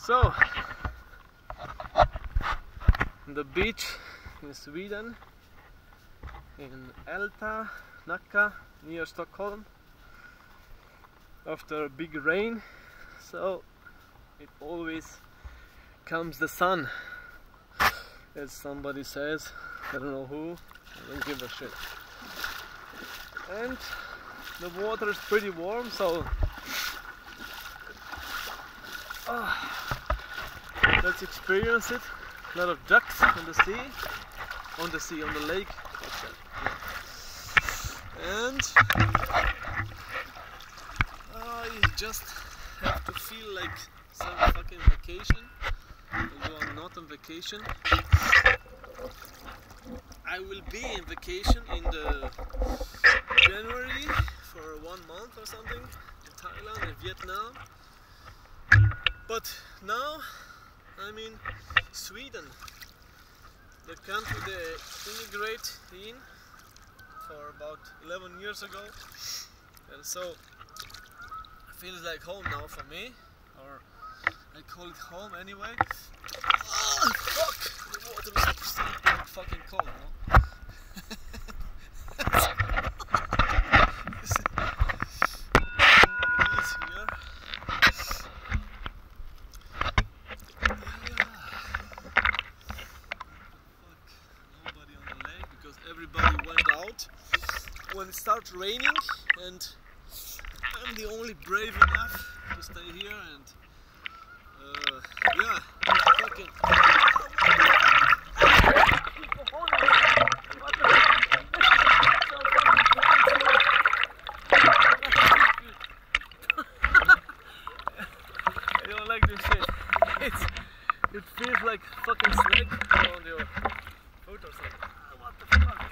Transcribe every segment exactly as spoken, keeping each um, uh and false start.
So, the beach in Sweden, in Älta, Nacka, near Stockholm, after a big rain, so it always comes the sun, as somebody says. I don't know who, I don't give a shit. And the water is pretty warm, so ah, let's experience it. A lot of ducks on the sea, on the sea, on the lake. And uh, you just have to feel like some fucking vacation, although I'm not on vacation. I will be in vacation in the January for one month or something in Thailand and Vietnam. But now I'm in Sweden, the country they immigrated in for about eleven years ago, and so it feels like home now for me, or I call it home anyway. Oh, fuck! The water is still pretty fucking cold, no? Everybody went out when it started raining, and I'm the only brave enough to stay here. And uh, yeah, fucking I don't like this shit. It's, it feels like fucking slag on your photos. Like, what the fuck?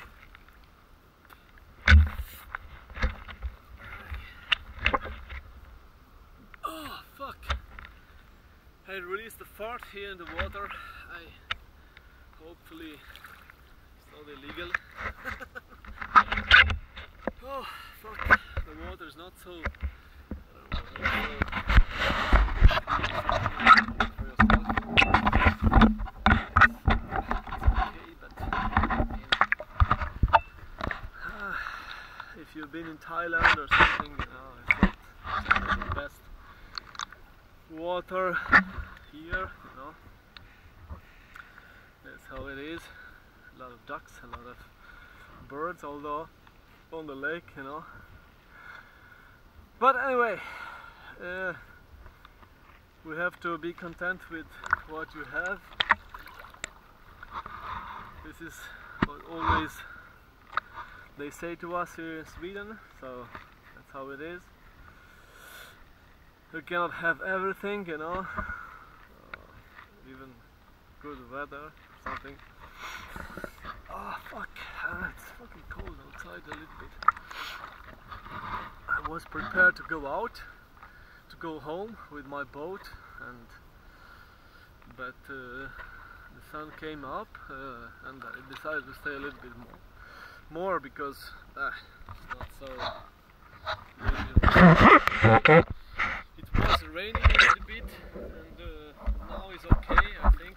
Oh fuck! I released the fart here in the water. I hopefully it's not illegal. Oh fuck! The water is not so. I don't know, if you've been in Thailand or something, you know, it's not, it's not the best water here, you know. That's how it is. A lot of ducks, a lot of birds, although on the lake, you know. But anyway, uh, we have to be content with what you have. This is what always they say to us here in Sweden, so that's how it is. You cannot have everything, you know, uh, even good weather or something. Oh fuck, uh, it's fucking cold outside a little bit. I was prepared to go out, to go home with my boat, and but uh, the sun came up uh, and I decided to stay a little bit more. More because ah, it's not so raining. It was raining a little bit, and uh, now it's okay, I think.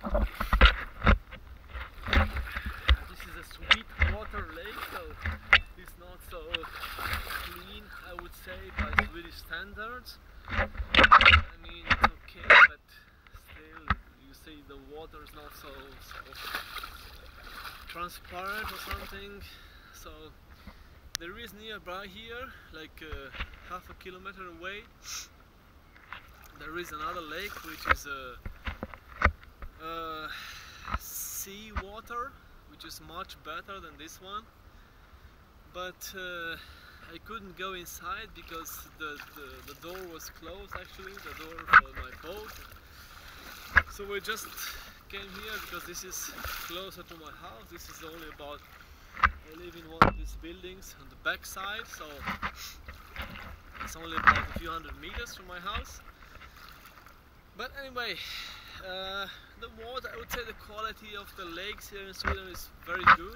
This is a sweet water lake, so it's not so clean, I would say, by Swedish standards. I mean, it's okay, but still, you see the water is not so, so transparent or something. So there is nearby here, like uh, half a kilometer away, there is another lake which is uh, uh, sea water, which is much better than this one. But uh, I couldn't go inside because the, the, the door was closed, actually, the door for my boat. So we just came here because this is closer to my house. This is only about, I live in one of these buildings on the back side, so it's only about a few hundred meters from my house. But anyway, uh, the water, I would say the quality of the lakes here in Sweden is very good.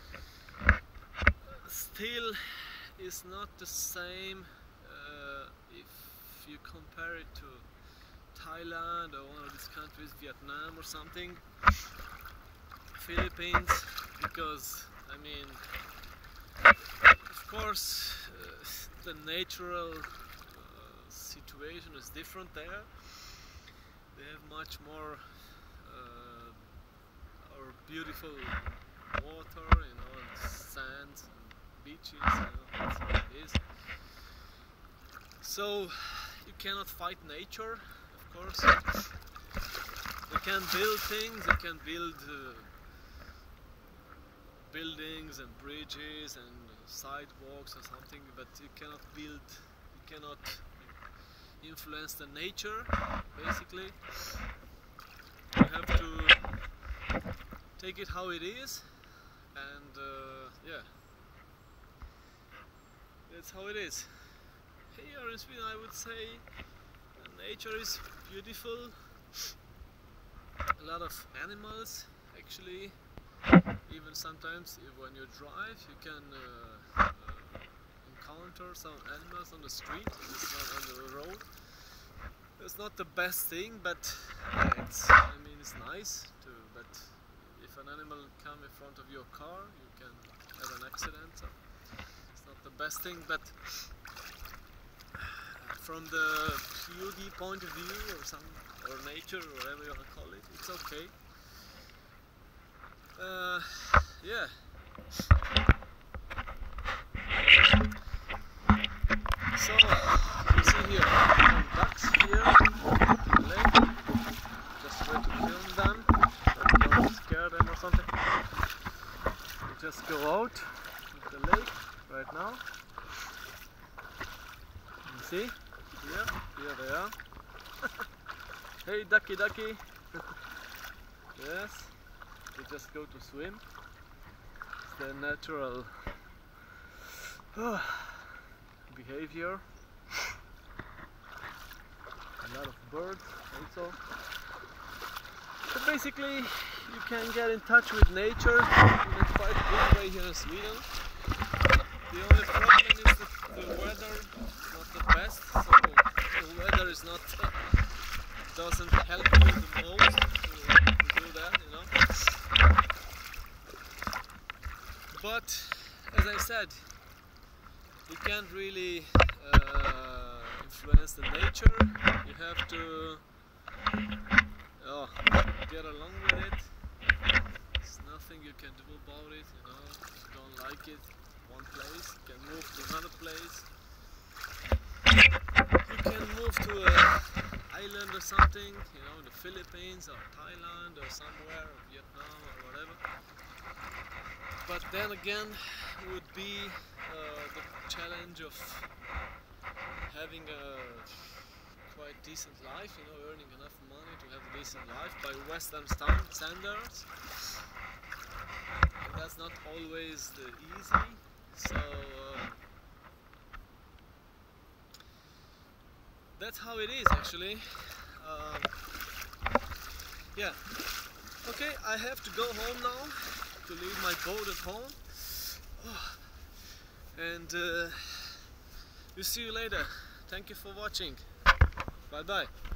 Still, it's not the same uh, if you compare it to Thailand or one of these countries, Vietnam or something, Philippines, because I mean, of course, uh, the natural uh, situation is different there. They have much more uh, or beautiful water, you know, and sands and beaches, you know, that's what it is. So you cannot fight nature, of course. You can build things, you can build uh, buildings and bridges and sidewalks or something, but you cannot build, you cannot influence the nature, basically. You have to take it how it is, and uh, yeah, that's how it is. Here in Sweden, I would say nature is beautiful. A lot of animals, actually. Even sometimes when you drive, you can uh, uh, encounter some animals on the street, on the road. It's not the best thing, but uh, it's, I mean, it's nice to. But if an animal comes in front of your car, you can have an accident. So it's not the best thing, but from the beauty point of view, or some, or nature, or whatever you want to call it, it's okay. Uh, yeah. So you see here some ducks here in the lake. Just try to film them, so don't scare them or something. We just go out of the lake right now. You see? Here, here they are. Hey ducky ducky! Yes, they just go to swim. It's their natural uh, behavior. A lot of birds also. So basically you can get in touch with nature in a quite good way here in Sweden. The only problem is that the weather is not the best, so the weather is not uh, doesn't help you the most to, to do that, you know. But as I said, you can't really uh, influence the nature. You have to oh, get along with it. There's nothing you can do about it, you know. If you don't like it, one place, you can move to another place. You can move to an island or something, you know, in the Philippines or Thailand or somewhere, or Vietnam or whatever. But then again, would be uh, the challenge of having a quite decent life, you know, earning enough money to have a decent life by Western standards. And that's not always the easy. So uh, that's how it is, actually. Um, yeah. Okay, I have to go home now to leave my boat at home. And uh, we'll see you later. Thank you for watching. Bye bye.